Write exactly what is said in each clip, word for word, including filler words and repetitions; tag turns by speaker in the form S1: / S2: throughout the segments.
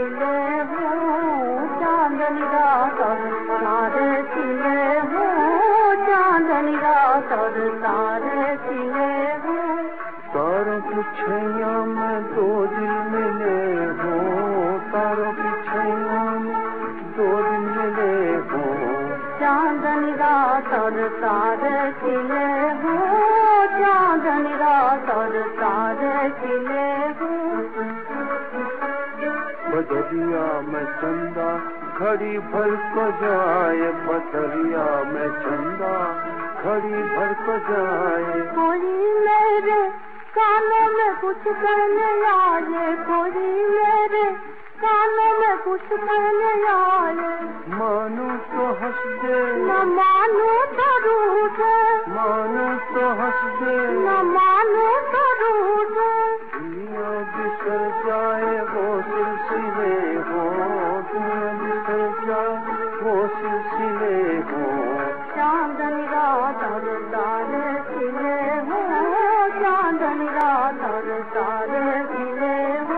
S1: खिले हो चांदनी रात और तारे खिले हो चांदनी रात और तारे खिले हो
S2: तारों की छैया में दो दिल मिले हो तारों की छैया में दो दिल मिले हो
S1: चांदनी रात और तारे खिले हो चांदनी रात और तारे खिले हो
S2: बदरिया में चंदा घड़ी भर को जाए बदरिया में चंदा घड़ी भर को जाए
S1: कोई मेरे कानों में कुछ कहने आए कोई मेरे कानों में कुछ कहने आए
S2: मानू तो हंस दे
S1: न मानू तो रूठे
S2: मानू तो हंस दे
S1: न मानू तो रूठे
S2: दुनिया बिसर जाए वो सिलसिले हो दुनिया बिसर जाए वो सिलसिले हो
S1: चांदनी रात और तारे खिले हो चांदनी रात और तारे खिले हो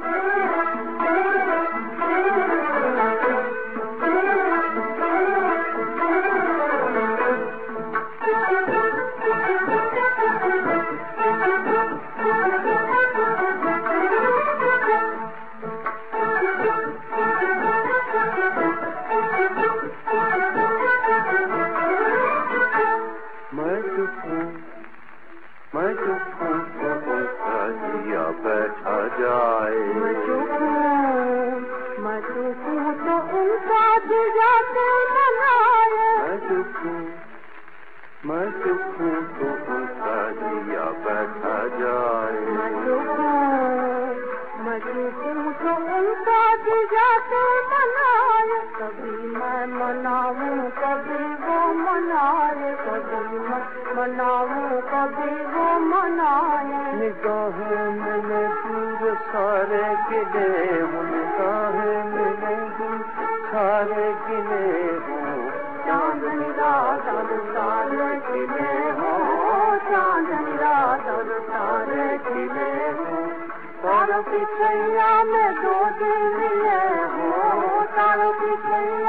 S2: बैठा जाए
S1: मैं चुप हूँ मैं चुप हूँ तो उनका जाते बनाए
S2: मैं चुप हूँ मैं चुप हूँ तो उनका दिया बैठा जाए
S1: मैं चुप हूँ मैं चुप हूँ तो उनका जाते बनाए कभी मैं मनाऊँ कभी वो मनाए कभी मैं मनाऊँ कभी वो मनाए
S2: निगाहें मिले दूर सारे गिले हो निगाहें मिले दूर सारे गिले हो
S1: चांदनी रात और तारे खिले हो चांदनी रात और तारे खिले हो तारों की छैया में दो दिल मिले हो तारों की छैया